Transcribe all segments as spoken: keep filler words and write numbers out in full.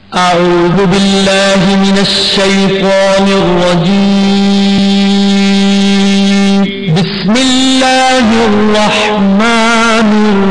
أعوذ بالله من الشيطان الرجيم. بسم الله الرحمن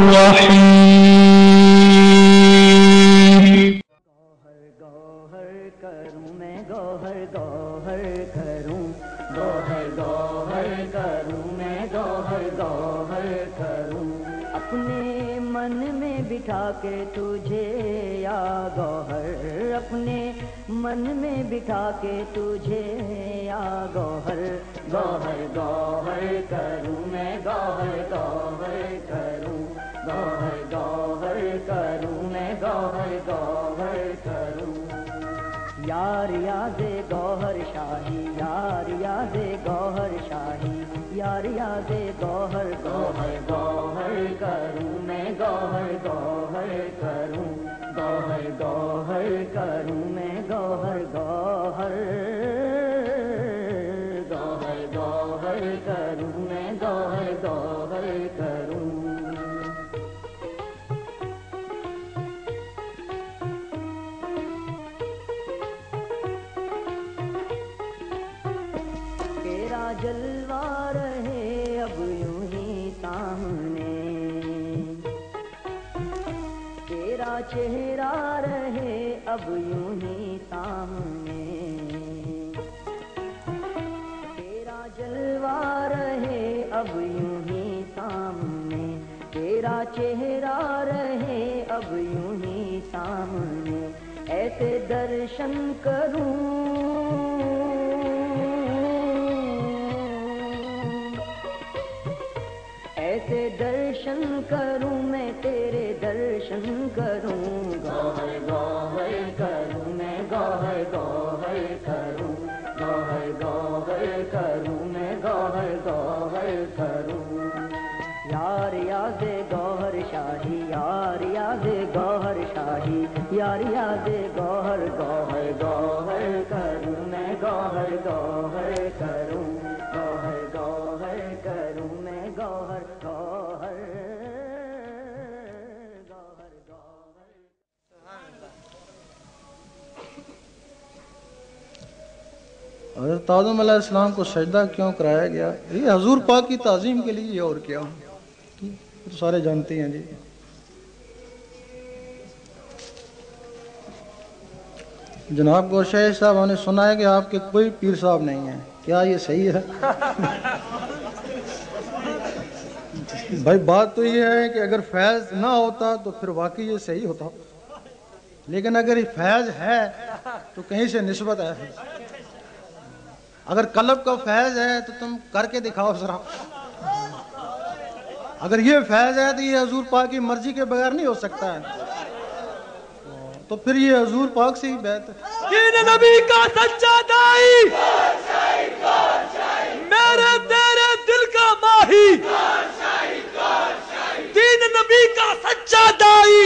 الرحيم. گوہر گوہر کروں میں گوہر گوہر کروں گوہر گوہر کروں میں گوہر گوہر کروں اپنے من میں بٹھا کے تجھے یا گوہر اپنے من میں بٹھا کے تجھے یا گوہر گوہر گوہر کروں میں گوہر گوہر کروں گوہر گوہر کروں میں گوہر گوہر کروں یار یاد گوہر شاہی یار یاد گوہر شاہی یار یاد گوہر گوہر گوہر کروں میں گوہر گوہر کروں گوہر گوہر کروں میں گوہر گوہر گوہر گوہر کروں میں گوہر گوہر کروں تیرا جلوہ رہے اب یوں ہی سامنے تیرا چہرہ رہے اب یوں ہی سامنے تیرا جلوہ رہے اب یوں ہی سامنے تیرا چہرہ رہے اب یوں ہی سامنے ایسے درشن کروں ایسے درشن کروں میں تیرے درشن کروں گوہر گوہر کروں میں گوہر گوہر کروں گوہر گوہر کروں میں گوہر گوہر کروں یار یاد گوہر شاہی یار یاد گوہر شاہی یار یاد گوہر گوہر گوہر کروں میں گوہر گوہر کروں گوہر گوہر کروں میں گوہر گوہر گوہر گوہر حضرت آدم علیہ السلام کو سجدہ کیوں کرایا گیا؟ یہ حضور پاک کی تعظیم کے لیے اور کیا، تو سارے جانتے ہیں جی۔ جناب کو شیخ صاحب نے سنا ہے کہ آپ کے کوئی پیر صاحب نہیں ہیں، کیا یہ صحیح ہے؟ بھائی بات تو یہ ہے کہ اگر فیض نہ ہوتا تو پھر واقعی یہ صحیح ہوتا، لیکن اگر یہ فیض ہے تو کہیں سے نسبت ہے۔ اگر قلب کا فیض ہے تو تم کر کے دکھاؤ ذرا، اگر یہ فیض ہے تو یہ حضور پاک کی مرضی کے بغیر نہیں ہو سکتا ہے، تو پھر یہ حضور پاک سے ہی بیعت ہے۔ دین نبی کا سچا دائی میرے تیرے دل کا ماہی، دین نبی کا سچا دائی۔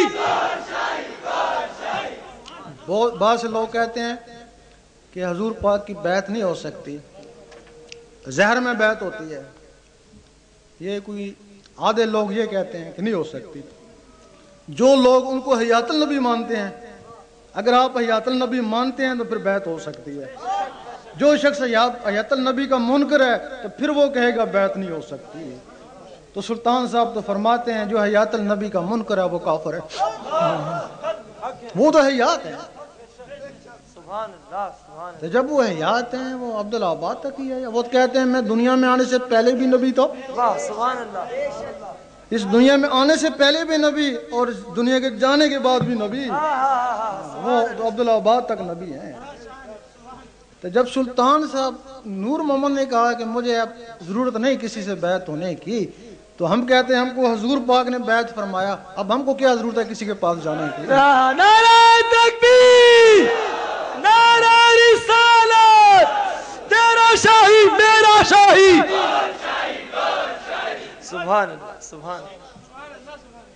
بہت بہت سے لوگ کہتے ہیں کہ حضور پاک کی بیعت نہیں ہو سکتی، زہر میں بیعت ہوتی ہے، یہ کوئی آدھے لوگ یہ کہتے ہیں کہ نہیں ہو سکتی۔ جو لوگ ان کو حیات النبی مانتے ہیں، اگر آپ حیات النبی مانتے ہیں تو پھر بیعت ہو سکتی ہے۔ جو شخص حیات النبی کا منکر ہے تو پھر وہ کہے گا بیعت نہیں ہو سکتی۔ تو سلطان صاحب تو فرماتے ہیں جو حیات النبی کا منکر ہے وہ کافر ہے، وہ تو حیات ہے۔ تو جب وہ حیات ہیں وہ عبدالآباد تک ہی ہے، وہ کہتے ہیں میں دنیا میں آنے سے پہلے بھی نبی تھا، اس دنیا میں آنے سے پہلے بھی نبی اور اس دنیا کے جانے کے بعد بھی نبی، وہ تو عبدالآباد تک نبی ہیں۔ تو جب سلطان صاحب نور محمد نے کہا کہ مجھے اب ضرورت نہیں کسی سے بیعت ہونے کی، تو ہم کہتے ہیں ہم کو حضور پاک نے بیعت فرمایا، اب ہم کو کیا ضرورت ہے کسی کے پاس جانے کی؟ نعرہ تکبیر، نعرہ رسالت، تیرا شاہی میرا شاہی، سبحان اللہ سبحان اللہ۔